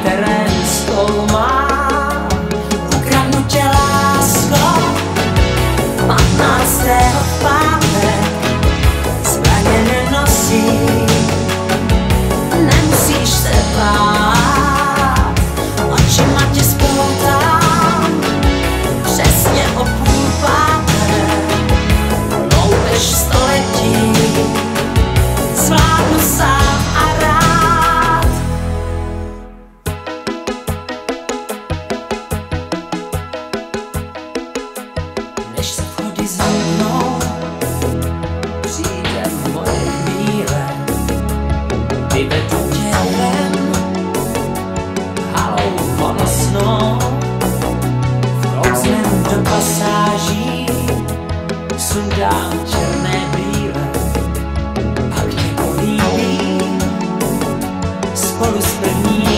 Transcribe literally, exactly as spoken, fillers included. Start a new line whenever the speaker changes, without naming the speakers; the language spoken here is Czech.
terén zkoumá. Ukradnu tě, lásko, patnáctého v pátek, zbraně nenosím, nemusíš se bát, očima tě spoutám, přesně o půl páté, loupež století, zvládnu sám a rád. Než se vchody zamknou, přijde moje chvíle, vyvedu tě ven, halou honosnou, vklouznem do pasáží, sundám černé brýle, pak tě políbím, spolu s první